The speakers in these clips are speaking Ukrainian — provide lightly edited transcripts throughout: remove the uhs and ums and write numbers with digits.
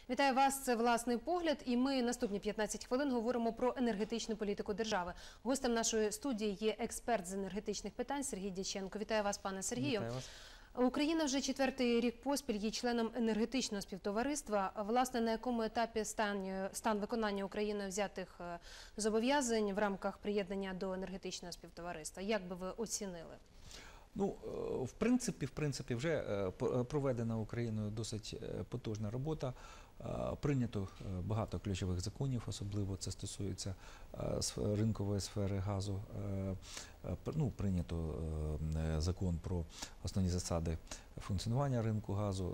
Вітаю вас, це «Власний погляд», і ми наступні 15 хвилин говоримо про енергетичну політику держави. Гостем нашої студії є експерт з енергетичних питань Сергій Дяченко. Вітаю вас, пане Сергію. Вітаю вас. Україна вже 4-й рік поспіль є членом енергетичного співтовариства. Власне, на якому етапі стан виконання Україною взятих зобов'язань в рамках приєднання до енергетичного співтовариства? Як би ви оцінили? Ну, в принципі, вже проведена Україною досить потужна робота. Прийнято багато ключових законів, особливо це стосується ринкової сфери газу. Ну, прийнято закон про основні засади функціонування ринку газу,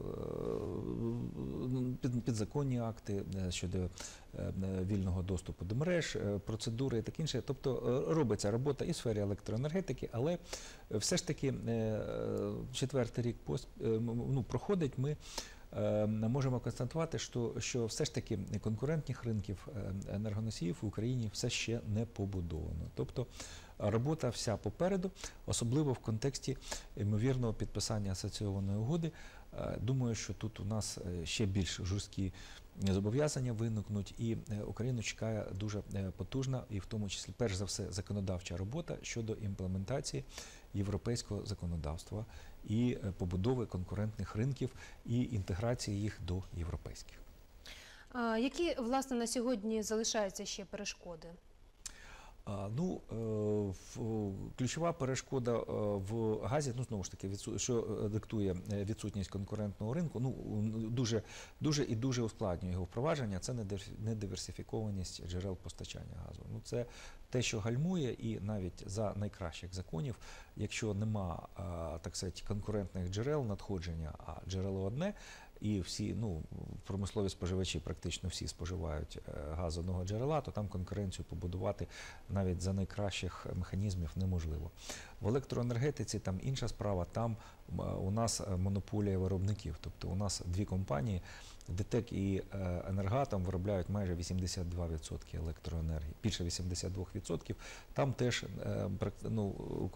підзаконні акти щодо вільного доступу до мереж, процедури і таке інше. Тобто робиться робота і в сфері електроенергетики, але все ж таки 4-й рік проходить, ми можемо констатувати, що все ж таки конкурентних ринків енергоносіїв в Україні все ще не побудовано. Тобто робота вся попереду, особливо в контексті ймовірного підписання асоційованої угоди. Думаю, що тут у нас ще більш жорсткі зобов'язання виникнуть, і Україну чекає дуже потужна, і в тому числі, перш за все, законодавча робота щодо імплементації європейського законодавства і побудови конкурентних ринків і інтеграції їх до європейських. Які, власне, на сьогодні залишаються ще перешкоди? Ну, ключова перешкода в газі, ну, знову ж таки, що диктує відсутність конкурентного ринку, ну, дуже ускладнює його впровадження, це недиверсифікованість джерел постачання газу. Ну, це те, що гальмує, і навіть за найкращих законів, якщо нема, так сказати, конкурентних джерел надходження, а джерело одне, і всі, ну, промислові споживачі практично всі споживають газ з одного джерела, то там конкуренцію побудувати навіть за найкращих механізмів неможливо. В електроенергетиці там інша справа, там у нас монополія виробників, тобто у нас дві компанії, ДТЕК і Енергоатом, виробляють майже 82% електроенергії, більше 82%. Там теж, ну,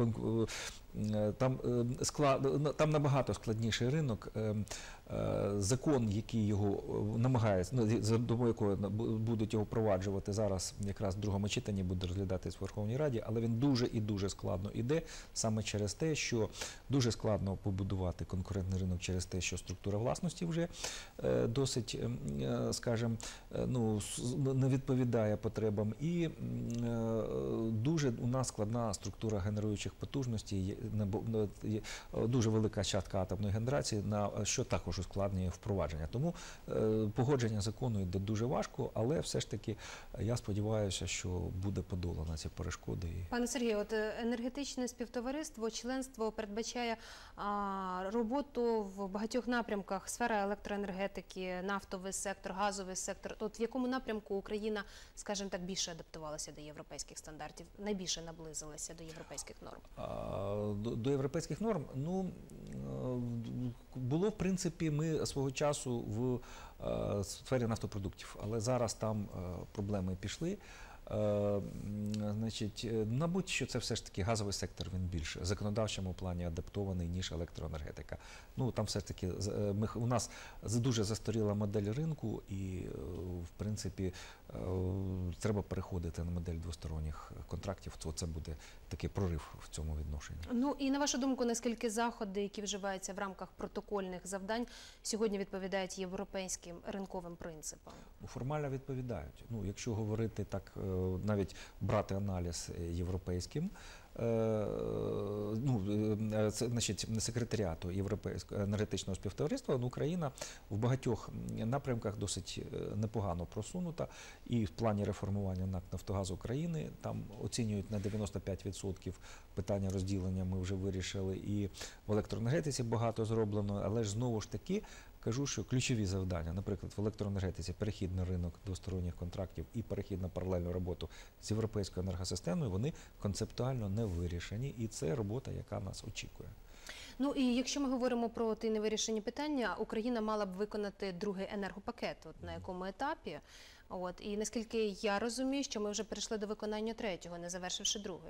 там набагато складніший ринок. Закон, який його намагається, ну, за допомогою якого будуть його впроваджувати зараз, якраз в другому читанні буде розглядатись в Верховній Раді, але він дуже і дуже складно йде, саме через те, що дуже складно побудувати конкурентний ринок через те, що структура власності вже досить, скажімо, ну, не відповідає потребам, і дуже у нас складна структура генеруючих потужностей, дуже велика частка атомної генерації, що також ускладнює впровадження. Тому погодження закону йде дуже важко, але все ж таки я сподіваюся, що буде подолана ці перешкоди. Пане Сергію, от енергетичне співтовариство, членство передбачає роботу в багатьох напрямках: сфера електроенергетики, нафтовий сектор, газовий сектор. От в якому напрямку Україна, скажімо так, більше адаптувалася до європейських стандартів, найбільше наблизилася до європейських норм? До європейських норм? Ну, було, в принципі, ми свого часу в сфері нафтопродуктів, але зараз там проблеми пішли. Значить, мабуть, що це все ж таки газовий сектор, він більш в законодавчому плані адаптований, ніж електроенергетика. Ну, там все ж таки у нас дуже застаріла модель ринку, і, в принципі, треба переходити на модель двосторонніх контрактів, то це буде такий прорив в цьому відношенні. Ну, і на вашу думку, наскільки заходи, які вживаються в рамках протокольних завдань, сьогодні відповідають європейським ринковим принципам? Формально відповідають. Ну, якщо говорити так, навіть брати аналіз європейським, ну, це, значить, секретаріату Європейського енергетичного співтовариства, Україна в багатьох напрямках досить непогано просунута, і в плані реформування НАК «Нафтогаз України» там оцінюють на 95% питання розділення ми вже вирішили, і в електроенергетиці багато зроблено, але ж знову ж таки кажу, що ключові завдання, наприклад, в електроенергетиці перехід на ринок двосторонніх контрактів і перехід на паралельну роботу з європейською енергосистемою, вони концептуально не вирішені, і це робота, яка нас очікує. Ну і якщо ми говоримо про ті невирішені питання, Україна мала б виконати другий енергопакет, от на якому етапі? І наскільки я розумію, що ми вже перейшли до виконання третього, не завершивши другий.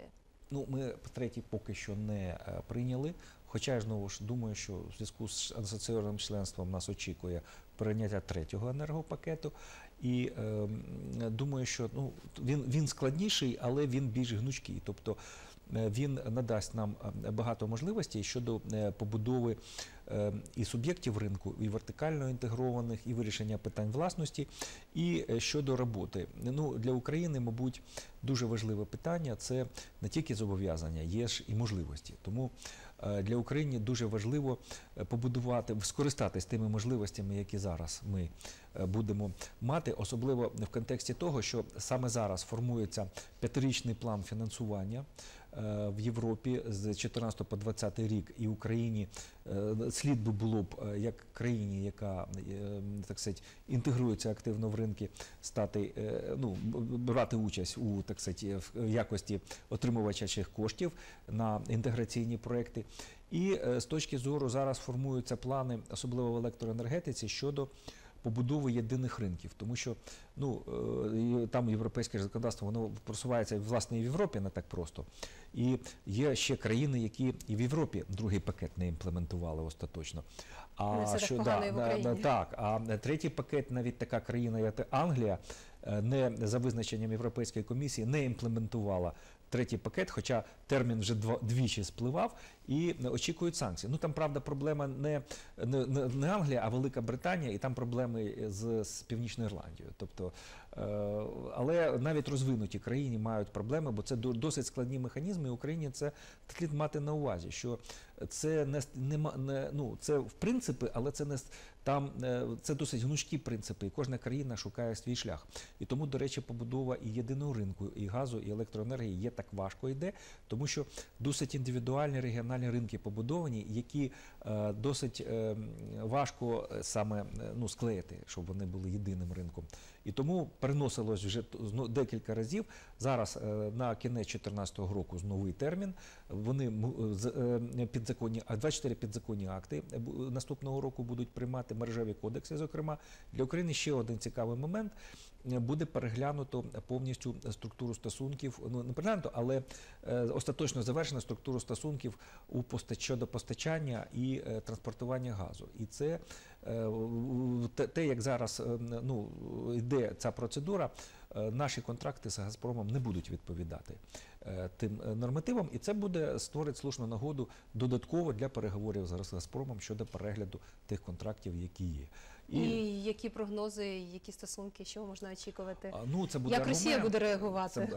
Ну, ми третій поки що не прийняли. Хоча я знову ж думаю, що в зв'язку з асоційованим членством нас очікує прийняття третього енергопакету. І думаю, що він складніший, але він більш гнучкий. Тобто він надасть нам багато можливостей щодо побудови і суб'єктів ринку, і вертикально інтегрованих, і вирішення питань власності, і щодо роботи. Ну, для України, мабуть, дуже важливе питання – це не тільки зобов'язання, є ж і можливості. Тому для України дуже важливо побудувати, скористатись тими можливостями, які зараз ми будемо мати, особливо в контексті того, що саме зараз формується 5-річний план фінансування в Європі з 14 по 20 рік, і Україні слід би було б, як країні, яка, так сказати, інтегрується активно в ринки, стати, брати участь у, так сказати, в якості отримувача цих коштів на інтеграційні проекти. І з точки зору зараз формуються плани, особливо в електроенергетиці, щодо побудови єдиних ринків, тому що там європейське законодавство, воно просувається, власне, і в Європі не так просто. І є ще країни, які і в Європі другий пакет не імплементували остаточно. А третій пакет, навіть така країна, як Англія, не за визначенням Європейської комісії, не імплементувала третій пакет, хоча термін вже двічі спливав, і очікують санкцій. Ну, там, правда, проблема не Англія, а Велика Британія, і там проблеми з Північною Ірландією. Тобто, але навіть розвинуті країни мають проблеми, бо це досить складні механізми, і Україні це слід мати на увазі, що це це в принципі, але це не там, це досить гнучкі принципи, і кожна країна шукає свій шлях. І тому, до речі, побудова і єдиного ринку, і газу, і електроенергії є так важко йде, тому що досить індивідуальні регіональні ринки побудовані, які досить важко саме склеїти, щоб вони були єдиним ринком. І тому переносилось вже декілька разів. Зараз на кінець 2014 року новий термін. Вони 24 підзаконні акти наступного року будуть приймати, мережеві кодекси, зокрема. Для України ще один цікавий момент. Буде переглянуто повністю структуру стосунків, не переглянуто, але остаточно завершена структура стосунків щодо постачання і транспортування газу. І це те, як зараз йде ця процедура, наші контракти з «Газпромом» не будуть відповідати тим нормативам, і це буде створити слушну нагоду додатково для переговорів з «Газпромом» щодо перегляду тих контрактів, які є. І які прогнози, які стосунки, що можна очікувати? Це буде як Росія буде реагувати?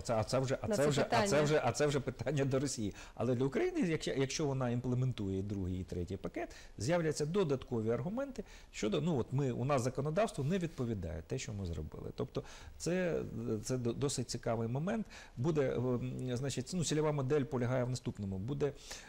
Це вже питання до Росії. Але для України, якщо вона імплементує другий і третій пакет, з'являться додаткові аргументи щодо, у нас законодавство не відповідає те, що ми зробили. Тобто це досить цікавий момент. Буде, значить, цільова модель полягає в наступному. Буде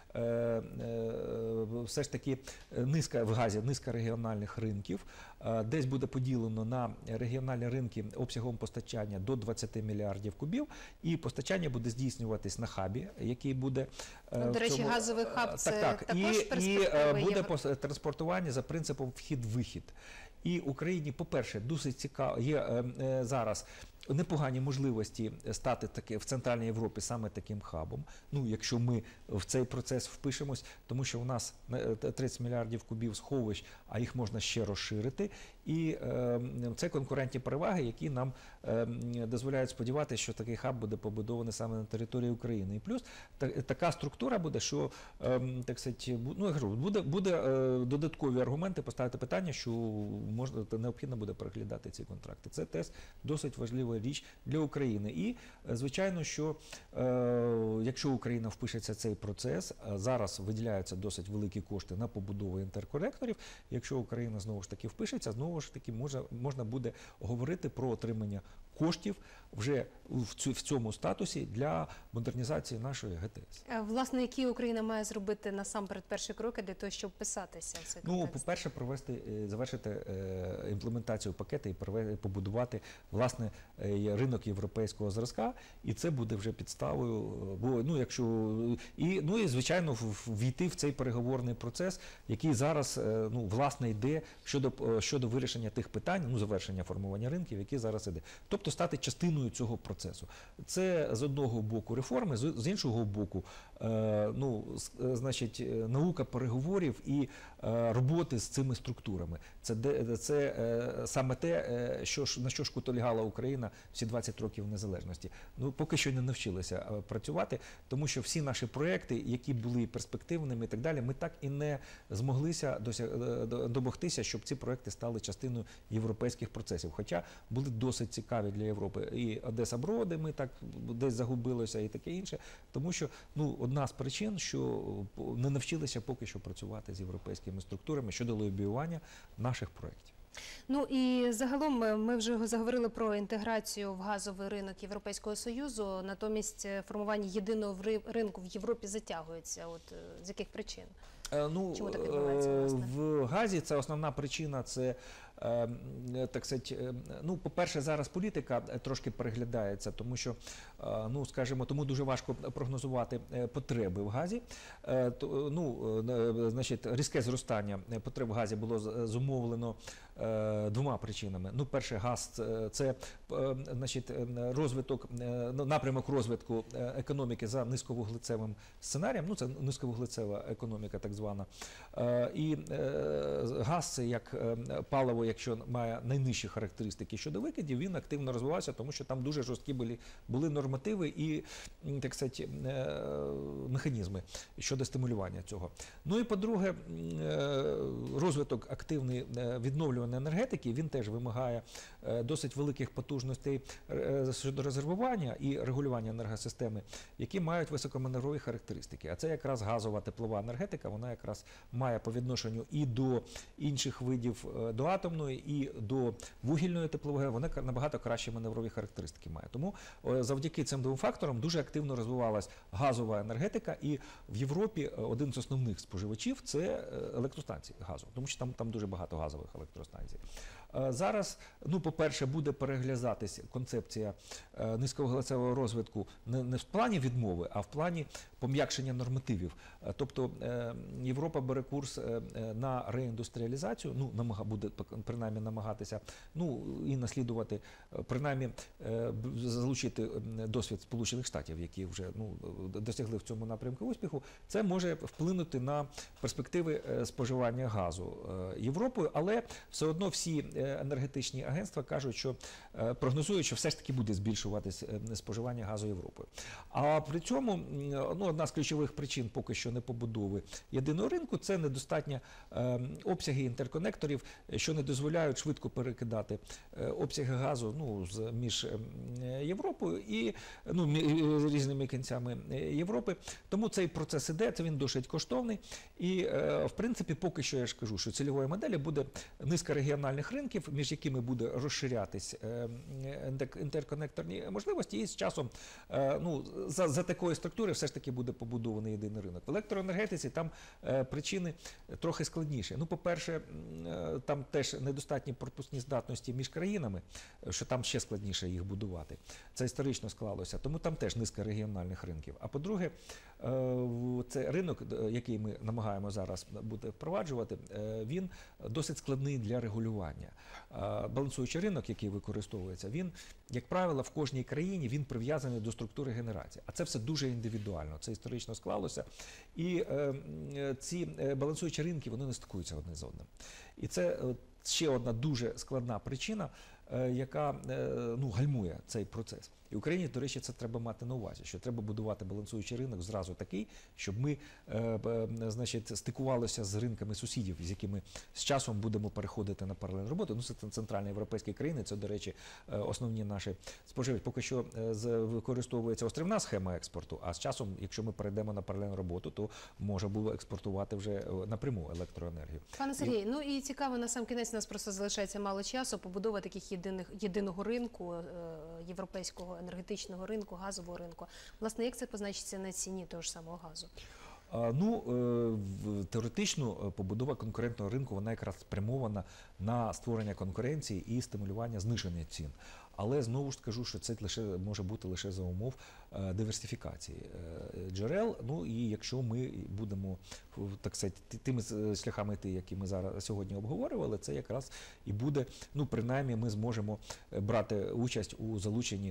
все ж таки в газі низка регіональних ринків. Десь буде поділено на регіональні ринки обсягом постачання до 20 мільярдів кубів, і постачання буде здійснюватись на хабі, який буде... До речі, газовий хаб – це також перспектива. І буде транспортування за принципом вхід-вихід. І Україні, по-перше, досить цікаво, є зараз непогані можливості стати в Центральній Європі саме таким хабом, якщо ми в цей процес впишемось, тому що у нас 30 мільярдів кубів сховищ, а їх можна ще розширити. І це конкурентні переваги, які нам дозволяють сподіватися, що такий хаб буде побудований саме на території України. І плюс така структура буде, що, так сказати, буде додаткові аргументи поставити питання, що необхідно буде переглядати ці контракти. Це теж досить важлива річ для України. І, звичайно, що якщо Україна впишеться в цей процес, зараз виділяються досить великі кошти на побудову інтерконекторів. Якщо Україна знову ж таки впишеться, знову ж таки можна буде говорити про отримання коштів вже в цьому статусі для модернізації нашої ГТС. Власне, які Україна має зробити насамперед перші кроки для того, щоб вписатися в цей контекст? По-перше, завершити імплементацію пакету і побудувати, власне, ринок європейського зразка, і це буде вже підставою, бо і звичайно війти в цей переговорний процес, який зараз власне йде щодо вирішення тих питань, завершення формування ринків, які зараз іде. Тобто стати частиною цього процесу. Це з одного боку реформи, з іншого боку наука переговорів і роботи з цими структурами. Це саме те, на що шкутильгала Україна всі 20 років незалежності. Поки що не навчилися працювати, тому що всі наші проекти, які були перспективними і так далі, ми так і не змоглися домогтися, щоб ці проекти стали частиною європейських процесів. Хоча були досить цікаві для Європи. І Одеса-Броди ми так десь загубилися і таке інше. Тому що одна з причин, що не навчилися поки що працювати з європейськими структурами щодо лобіювання наших проєктів. Ну і загалом ми вже заговорили про інтеграцію в газовий ринок Європейського Союзу, натомість формування єдиного ринку в Європі затягується. З яких причин? Чому так відбувається, власне? В газі це основна причина, це, так сказати, по-перше, зараз політика трошки переглядається, тому що, тому дуже важко прогнозувати потреби в газі. Різке зростання потреб в газі було зумовлено двома причинами. Перше, газ – це напрямок розвитку економіки за низьковуглецевим сценарієм, це низьковуглецева економіка так звана. І газ – це як паливо, якщо має найнижчі характеристики щодо викидів, він активно розвивався, тому що там дуже жорсткі були нормативи і, так сказати, механізми щодо стимулювання цього. І по-друге, розвиток активний відновлюваної енергетики, він теж вимагає досить великих потужностей щодо резервування і регулювання енергосистеми, які мають високоманеврові характеристики. А це якраз газова теплова енергетика, вона якраз має по відношенню і до інших видів, до атомної, і до вугільної теплової, вона набагато кращі маневрові характеристики має. Тому завдяки цим двом факторам дуже активно розвивалась газова енергетика, і в Європі один з основних споживачів – це електростанції газу, тому що там дуже багато газових електростанцій. Зараз, по-перше, буде переглядатись концепція низьковуглецевого розвитку не в плані відмови, а в плані пом'якшення нормативів. Тобто Європа бере курс на реіндустріалізацію, буде принаймні намагатися, і наслідувати, принаймні залучити досвід Сполучених Штатів, які вже досягли в цьому напрямку успіху. Це може вплинути на перспективи споживання газу Європою, але все одно всі енергетичні агентства кажуть, що прогнозують, що все ж таки буде збільшуватись споживання газу Європою. А при цьому одна з ключових причин поки що не побудови єдиного ринку – це недостатні обсяги інтерконекторів, що не дозволяють швидко перекидати обсяги газу між Європою і різними кінцями Європи. Тому цей процес іде, він досить коштовний. І, в принципі, поки що я ж кажу, що цільовою моделлю буде низка регіональних ринків, між якими буде розширятись інтерконекторні можливості, і з часом за такої структури все ж таки буде побудований єдиний ринок. В електроенергетиці там причини трохи складніші. По-перше, там теж недостатні пропускні здатності між країнами, що там ще складніше їх будувати. Це історично склалося, тому там теж низка регіональних ринків. А по-друге, це ринок, який ми намагаємо зараз буде впроваджувати, він досить складний для регулювання. Балансуючий ринок, який використовується, він, як правило, в кожній країні він прив'язаний до структури генерації. А це все дуже індивідуально, це історично склалося. І ці балансуючі ринки, вони не стикуються одне з одним. І це ще одна дуже складна причина, яка гальмує цей процес. І Україні, до речі, це треба мати на увазі, що треба будувати балансуючий ринок зразу такий, щоб ми стикувалися з ринками сусідів, з якими з часом будемо переходити на паралельну роботу. Це центральноєвропейські країни, це, до речі, основні наші споживачі. Поки що використовується острівна схема експорту, а з часом, якщо ми перейдемо на паралельну роботу, то може було експортувати вже напряму електроенергію. Пане Сергію, і цікаво, на сам кінець, у нас просто залишається мало часу, побудова таких єдиного ринку, європейського енергетичного ринку, газового ринку. Власне, як це позначиться на ціні того ж самого газу? Теоретично побудова конкурентного ринку, вона якраз спрямована на створення конкуренції і стимулювання зниження цін. але знову ж скажу, що це може бути лише за умов диверсифікації джерел. Ну і якщо ми будемо, так сказати, тими шляхами йти, які ми сьогодні обговорювали, це якраз і буде, ну принаймні ми зможемо брати участь у залученні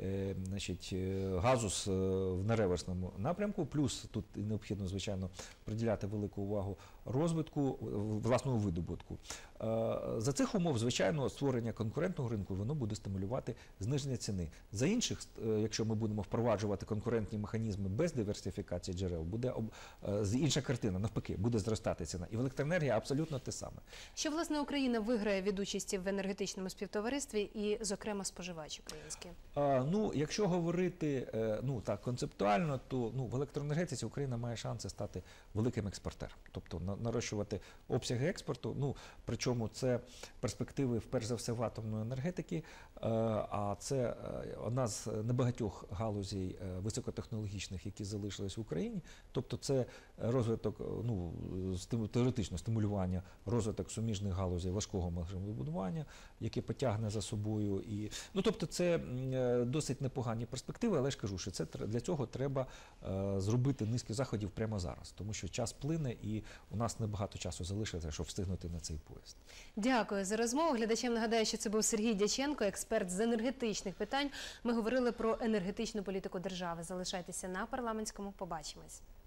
газу на реверсному напрямку, плюс тут необхідно, звичайно, приділяти велику увагу розвитку власного видобутку. За цих умов, звичайно, створення конкурентного ринку, воно буде стимулювати зниження ціни. За інших, якщо ми будемо впроваджувати конкурентні механізми без диверсифікації джерел, буде інша картина, навпаки, буде зростати ціна. І в електроенергії абсолютно те саме. Що, власне, Україна виграє від участі в енергетичному співтоваристві і, зокрема, споживач український? Ну, якщо говорити концептуально, то в електроенергетиці Україна має шанси стати великим експортером, тобто нарощувати обсяги експорту, причому це перспективи, перш за все, в атомної енергетики, а це одна з небагатьох галузей високотехнологічних, які залишились в Україні, тобто це розвиток, теоретично стимулювання розвиток суміжних галузей важкого машинобудування, яке потягне за собою. Тобто це досить непогані перспективи, але ж кажу, що для цього треба зробити низку заходів прямо зараз, тому що час плине і у нас небагато часу залишиться, щоб встигнути на цей поїзд. Дякую за розмову. Глядачам нагадаю, що це був Сергій Дяченко, експерт з енергетичних питань. Ми говорили про енергетичну політику держави. Залишайтеся на Парламентському. Побачимось.